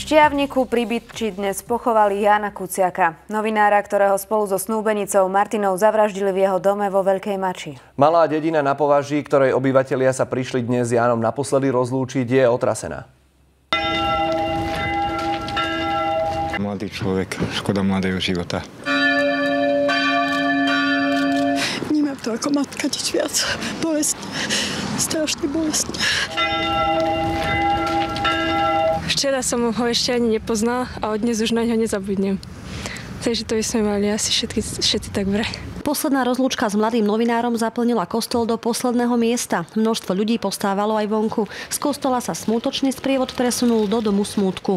Štiavniku pri Bytči dnes pochovali Jána Kuciaka, novinára, ktorého spolu so snúbenicou Martinou zavraždili v jeho dome vo Veľkej Mači. Malá dedina na Považí, ktorej obyvatelia sa prišli dnes s Jánom naposledy rozlúčiť, je otrasená. Mladý človek, škoda mladého života. Vnímam to ako matka, nič viac. Bolestne, strašne bolestne. Včera som ho ešte ani nepoznal a od dnes už na ňo nezabudnem. Takže to by sme mali asi všetci tak vraj. Posledná rozlúčka s mladým novinárom zaplnila kostol do posledného miesta. Množstvo ľudí postávalo aj vonku. Z kostola sa smútočný sprievod presunul do domu smútku.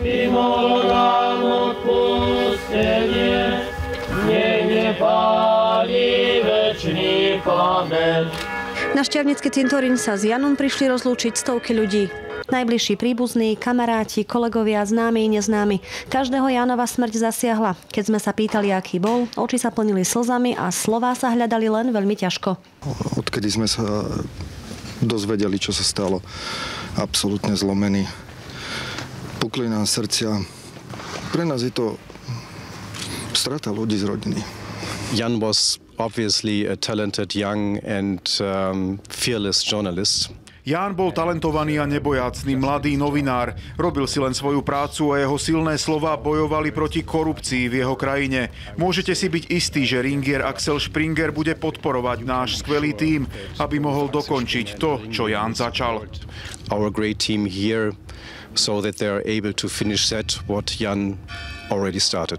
Na Štiavnický cintorín sa s Janom prišli rozlúčiť stovky ľudí. Najbližší príbuzní, kamaráti, kolegovia, známi i neznámi. Každého Jánova smrť zasiahla. Keď sme sa pýtali, aký bol, oči sa plnili slzami a slová sa hľadali len veľmi ťažko. Odkedy sme sa dozvedeli, čo sa stalo, absolútne zlomený. Pukli nám srdcia. Pre nás je to strata ľudí z rodiny. Jan was obviously a talented young and fearless journalist. Ján bol talentovaný a nebojácný mladý novinár. Robil si len svoju prácu a jeho silné slová bojovali proti korupcii v jeho krajine. Môžete si byť istí, že ringier Axel Springer bude podporovať náš skvelý tím, aby mohol dokončiť to, čo Ján začal. Our great team here, so that they are able to finish that what Jan already started.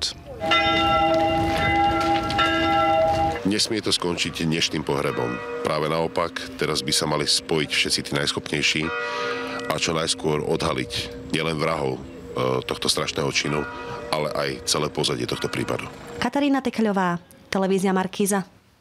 Nesmie to skončiť dnešným pohrebom. Práve naopak, teraz by sa mali spojiť všetci tí najschopnejší a čo najskôr odhaliť nielen vrahov tohto strašného činu, ale aj celé pozadie tohto prípadu. Katarína Tekeľová, televízia Markíza.